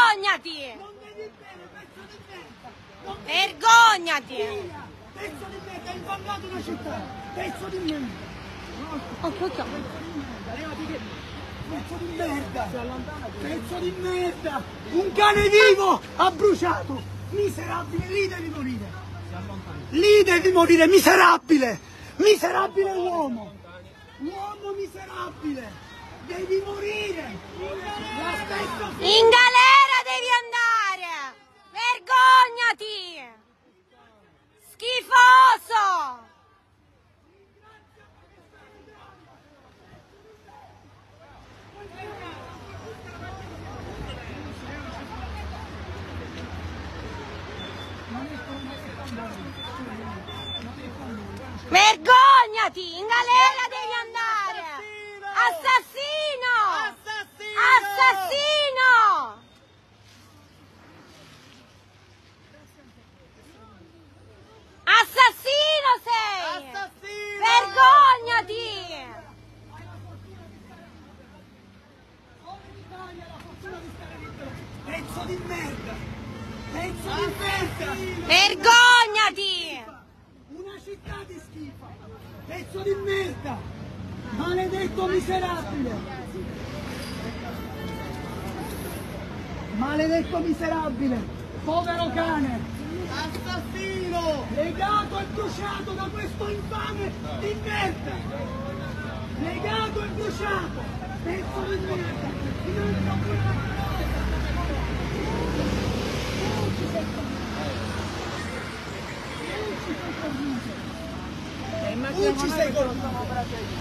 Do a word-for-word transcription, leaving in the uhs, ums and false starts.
Vergognati! Non devi bere, pezzo di merda! Non devi... Vergognati! Via! Pezzo di merda, hai infangato una città! Pezzo di merda! Oh, che occhio! Pezzo di merda! Pezzo di merda! Un cane vivo ha bruciato! Miserabile, lì devi morire! Lì devi morire, miserabile! Miserabile uomo! Uomo miserabile! Devi morire! La stessa... In galera devi andare! Vergognati! Schifoso! Vergognati! In galera devi andare! Assassino! Assassino! Assassino sei! Assassino! Vergognati! Pezzo di merda! Pezzo di merda! Vergognati! Una città di schifo! Pezzo di merda! Maledetto miserabile! Maledetto miserabile! Povero cane! Assassino! Legato e bruciato da questo infame di merda! Legato e bruciato! Pezzo di merda! Non ci sei cornuto! Non ci sei cornuto!